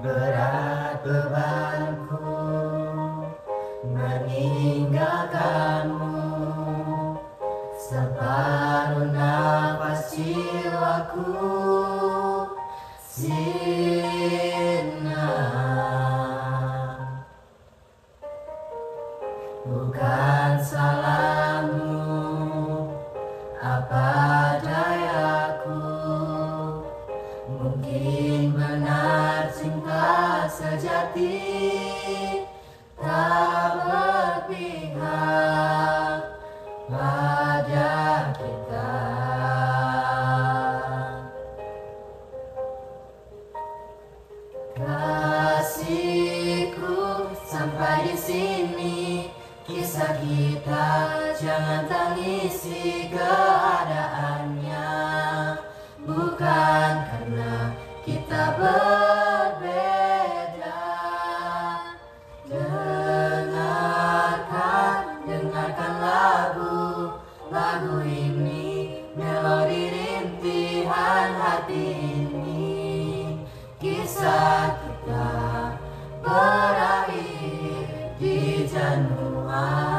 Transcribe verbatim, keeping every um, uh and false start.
Berat bebanku meninggalkanmu, separuh nafas jiwaku sirna. Bukan salahmu, apa dayaku, mungkin benar cinta sejati tak berpihak pada kita. Kasihku, sampai di sini kisah kita, jangan tangisi keadaannya. Bukan karena kita berbeda. Dengarkan, dengarkan lagu, lagu ini, melodi rintihan hati ini. Kisah kita berakhir di Januari.